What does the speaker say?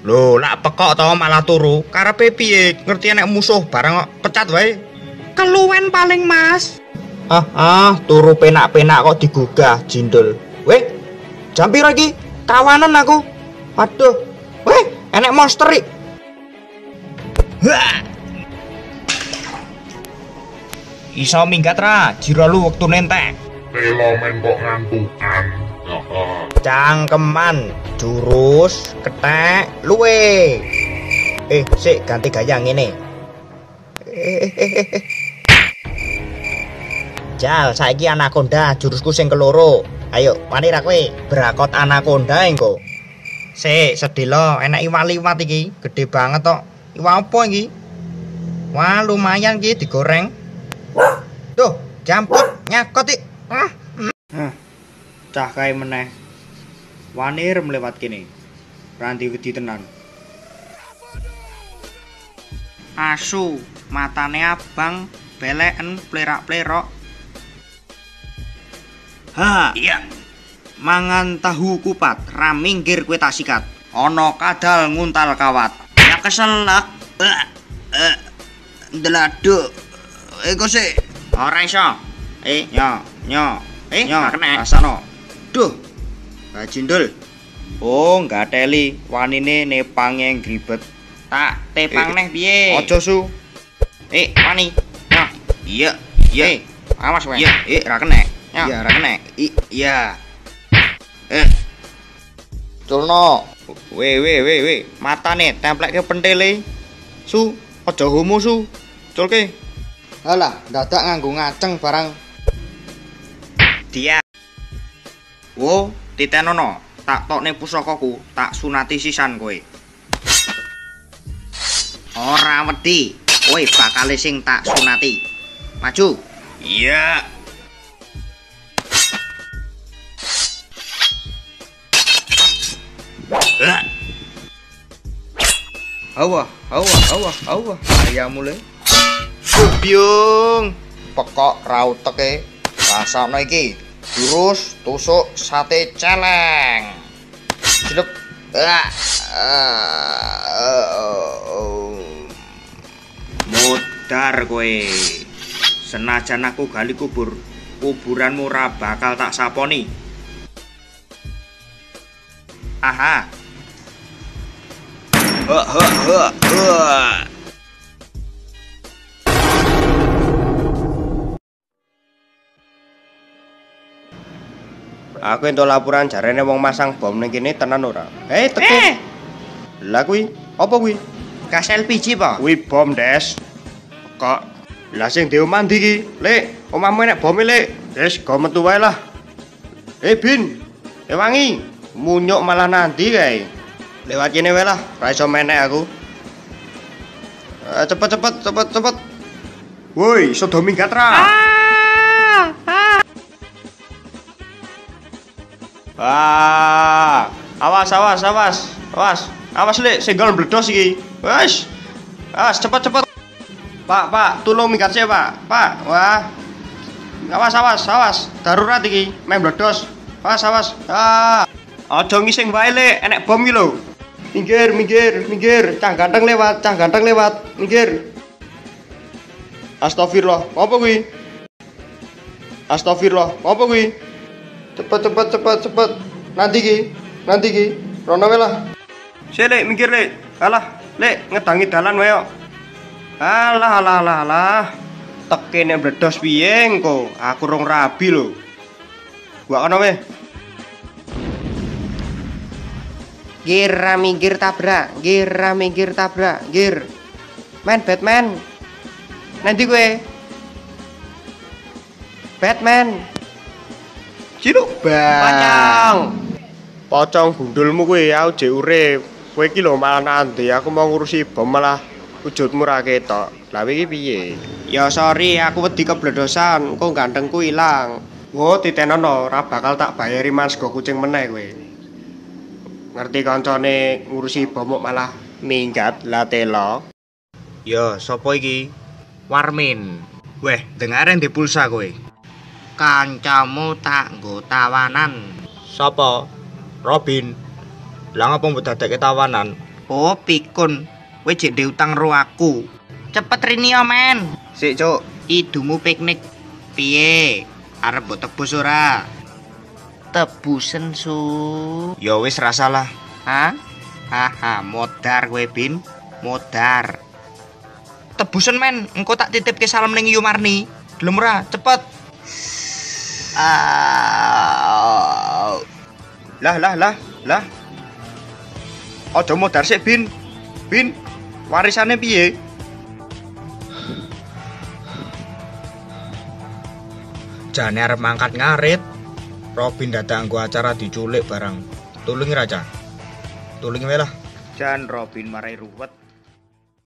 Lho, lak pekok to malah turu. Karepe piye? Ngerti nek musuh barang kok pecat wae. Keluwen paling Mas. Turu penak-penak kok digugah jindul. Weh, jam piro iki? Kawanan aku. Waduh. Weh, enek monster iki. Iso minggat ra, jiro lu wektune entek. Telomen kok ngantukan. Cangkeman, jurus, ketek, luwe. Sik ganti gaya ngene. Jal, saiki anaconda jurusku sing keloro. Ayo, wani ra kowe? Brakot anaconda engko. Sik, sedilo, enak iwak liwat iki, gede banget tok. Iwak apa iki? Wah, lumayan iki digoreng. Tuh, jamput nyakot iki. Cah kae meneh. Wani melewat kene. Ranti wedi tenan. Asu, matane abang, beleken plerak-plerok. Iya. Mangan tahu kupat, ra minggir kowe tak sikat. Ana kadal nguntal kawat. Ya keselak. Ndeladuk. Eko sik. Ora iso. Nyo. Kena. Rasano. Duh. Jindul. Oh, enggak teli. Wanine nepang yang gribet. Tak tepang neh piye? Aja su. Wani. Nah. Iya. Awas wae. Ra kena. Iya, ra kena. Iya. Culno. We. Matane templekke pentele. Su, aja homo su. Culke. Halah, dadak nganggo ngaceng barang. Dia. Wo, titenono. Tak tokne pusakaku, tak sunati sisan kowe. Ora wedi. Kowe bakal sing tak sunati. Maju. Iya. Awah. Ayam mulai. Biung. Pekok rauteke. Rasane iki. Jurus tusuk sate celeng. Jedep. Modar kowe. Senajan aku gali kubur, kuburanmu ora bakal tak saponi. Aha. Aku entuk laporan jarene wong masang bom ning kene tenan ora? Teke. Lah kuwi, apa kuwi? Gas LPG po? Kuwi bom, Des. Kok lah sing di omah ndi iki? Lek, omahmu enek bom Lek. Des, go metu wae lah. Bin. Wangi. Munyuk malah nanti kae. Lewat kene wae lah, ora iso menek aku. Cepet. Woi, iso do minggat ra? Awas Lek, senggol bledos iki. Wes. Cepet. Pak, tolong minggat sih, Pak. Wah. Awas. Darurat iki, meh bledos. Awas. Aja ngising wae Lek, enek bom iki lho. Minggir. Cang ganteng lewat. Minggir. Astagfirullah. Apa kuwi? Cepet. Nanti ki. Rono wae lah. Sik Lek, minggir Lek. Alah, Lek, ngedangi dalan wae kok. Alah. Tekene bledos piye engko? Aku rong rabi lho. Gua kono wae. Gira minggir tabrak. Batman. Nanti gue. Batman. Ciluk Bang. Pocong gundulmu kowe aku jek urip. Kowe iki lho malah nanti aku mau ngurusi bom malah wujudmu ra ketok. Lah iki piye? Ya sorry aku wedi kebledosan, kok gantengku ilang. Wo titenono ora bakal tak bayari Mas go kucing meneh kowe. Ngerti kancane ngurusi bom malah minggat lah telo. Ya sapa iki? Warmin. Weh, dengaren di pulsa kowe. Kancamu tak nggo tawanan. Sapa? Robin. Lah ngapa mbok dadekke tawanan? Oh, pikun. Kowe jek ndek utang ro aku. Cepet rini yo, men. Sik, Cuk. Idumu piknik piye? Arep mbok tebus ora? Tebusen, Su. Ya wis rasalah. Hah? Haha, modar kowe, Bin. Modar. Tebusen, men. Engko tak titipke salam ning Yumarni. Gelem ora? Cepet. Lah. Aja modar sik, Bin. Bin, warisane piye? Jane arep mangkat ngarit. Robin datang gua acara diculik barang. Tulungi raja. Tulungi wae lah. Jan Robin marai ruwet.